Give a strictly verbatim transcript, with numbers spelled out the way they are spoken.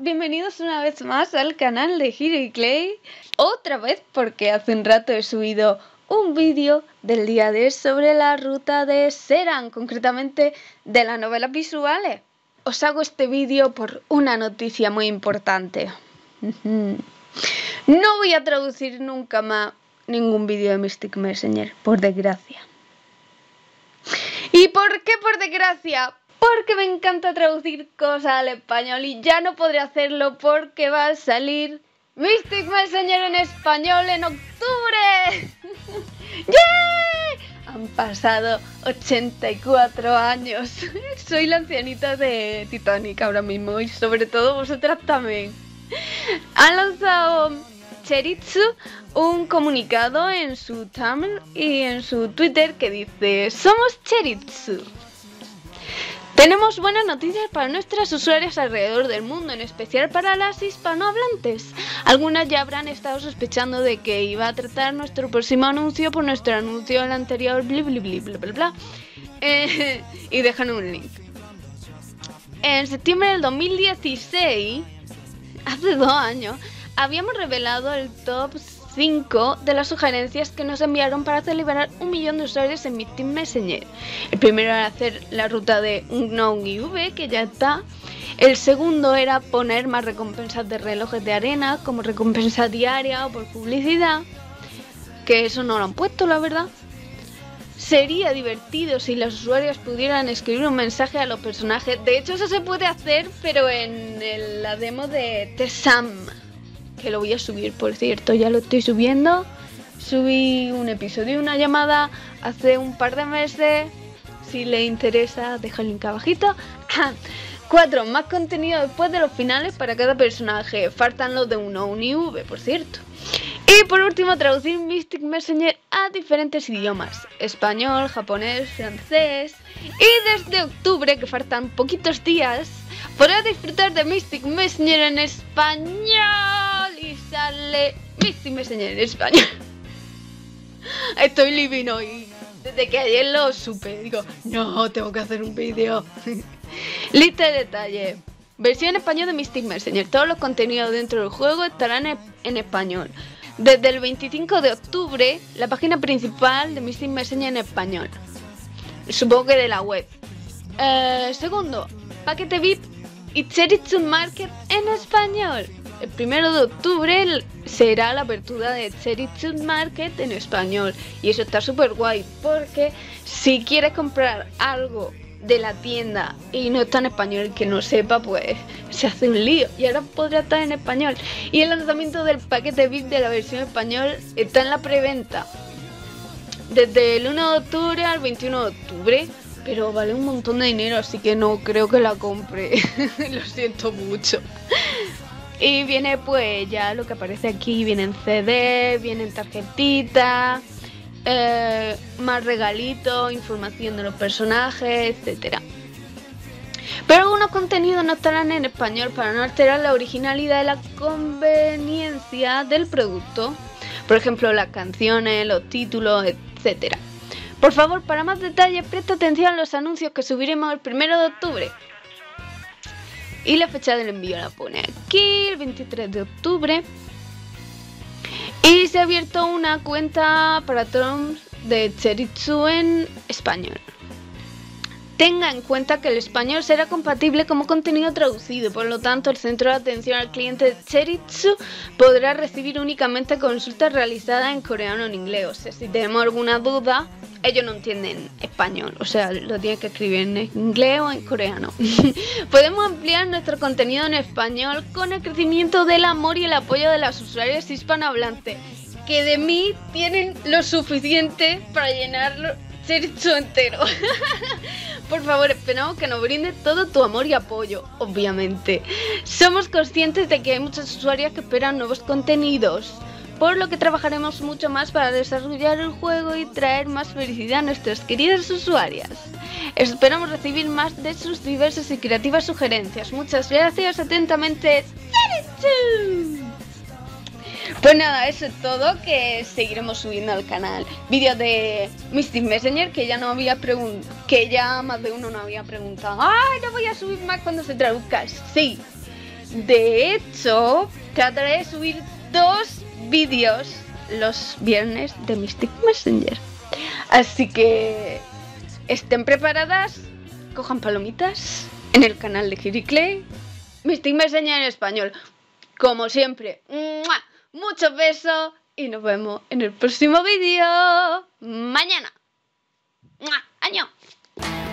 bienvenidos una vez más al canal de Hiro y Clay. Otra vez porque hace un rato he subido un vídeo del día de hoy sobre la ruta de Seran, concretamente de las novelas visuales. Os hago este vídeo por una noticia muy importante. No voy a traducir nunca más ningún vídeo de Mystic Messenger, por desgracia. ¿Y por qué por desgracia? Porque me encanta traducir cosas al español y ya no podré hacerlo porque va a salir Mystic Messenger en español en octubre. ¡Yay! Han pasado ochenta y cuatro años. Soy la ancianita de Titanic ahora mismo y sobre todo vosotras también. Han lanzado Cherritsu un comunicado en su Tumblr y en su Twitter que dice: somos Cherritsu. Tenemos buenas noticias para nuestras usuarias alrededor del mundo, en especial para las hispanohablantes. Algunas ya habrán estado sospechando de que iba a tratar nuestro próximo anuncio por nuestro anuncio el anterior, bla bla bla bla bla bla. Eh, y dejan un link. En septiembre del dos mil dieciséis, hace dos años, habíamos revelado el top cinco de las sugerencias que nos enviaron para celebrar un millón de usuarios en Mystic Messenger. El primero era hacer la ruta de Unknown I V, que ya está. El segundo era poner más recompensas de relojes de arena como recompensa diaria o por publicidad, que eso no lo han puesto, la verdad. Sería divertido si los usuarios pudieran escribir un mensaje a los personajes. De hecho, eso se puede hacer, pero en el, la demo de Tessam, que lo voy a subir, por cierto, ya lo estoy subiendo. Subí un episodio, una llamada hace un par de meses. Si le interesa, deja el link abajito. Cuatro, más contenido después de los finales para cada personaje. Faltan los de Unknown I V, por cierto. Y por último, traducir Mystic Messenger a diferentes idiomas: español, japonés, francés. Y desde octubre, que faltan poquitos días, podrás disfrutar de Mystic Messenger en español. Y sale Mystic Messenger en español. Estoy living hoy. Desde que ayer lo supe, digo, no, tengo que hacer un vídeo. Lista de detalles. Versión español de Mystic Messenger. Todos los contenidos dentro del juego estarán en español. Desde el veinticinco de octubre, la página principal de Mystic Messenger en español. Supongo que de la web. Eh, segundo, paquete V I P y Cherritsu Market en español. El primero de octubre será la apertura de Cherritsu Market en español. Y eso está súper guay, porque si quieres comprar algo de la tienda y no está en español, que no sepa, pues se hace un lío. Y ahora podrá estar en español. Y el lanzamiento del paquete V I P de la versión español está en la preventa desde el uno de octubre al veintiuno de octubre. Pero vale un montón de dinero, así que no creo que la compre. Lo siento mucho. Y viene pues ya lo que aparece aquí. Vienen C D, vienen tarjetitas, eh, más regalitos, información de los personajes, etcétera. Pero algunos contenidos no estarán en español para no alterar la originalidad y la conveniencia del producto. Por ejemplo, las canciones, los títulos, etcétera. Por favor, para más detalles, presta atención a los anuncios que subiremos el primero de octubre. Y la fecha del envío la pone aquí, el veintitrés de octubre. Y se ha abierto una cuenta para Trump de Cherritsu en español. Tenga en cuenta que el español será compatible como contenido traducido, por lo tanto el centro de atención al cliente de Cherritsu podrá recibir únicamente consultas realizadas en coreano o en inglés. O sea, si tenemos alguna duda, ellos no entienden español, o sea, lo tienen que escribir en inglés o en coreano. Podemos ampliar nuestro contenido en español con el crecimiento del amor y el apoyo de las usuarias hispanohablantes, que de mí tienen lo suficiente para llenarlo Cherritsu entero. Por favor, esperamos que nos brinde todo tu amor y apoyo, obviamente. Somos conscientes de que hay muchas usuarias que esperan nuevos contenidos, por lo que trabajaremos mucho más para desarrollar el juego y traer más felicidad a nuestras queridas usuarias. Esperamos recibir más de sus diversas y creativas sugerencias. Muchas gracias, atentamente, Cherritsu. Pues nada, eso es todo, que seguiremos subiendo al canal vídeos de Mystic Messenger, que ya no había preguntado, que ya más de uno no había preguntado. ¡Ay, no voy a subir más cuando se traduzca! Sí, De hecho, trataré de subir dos vídeos los viernes de Mystic Messenger. Así que estén preparadas, cojan palomitas en el canal de Kiriclay, Mystic Messenger en español. Como siempre, ¡mua! Muchos besos y nos vemos en el próximo vídeo mañana. ¡Mua! ¡Año!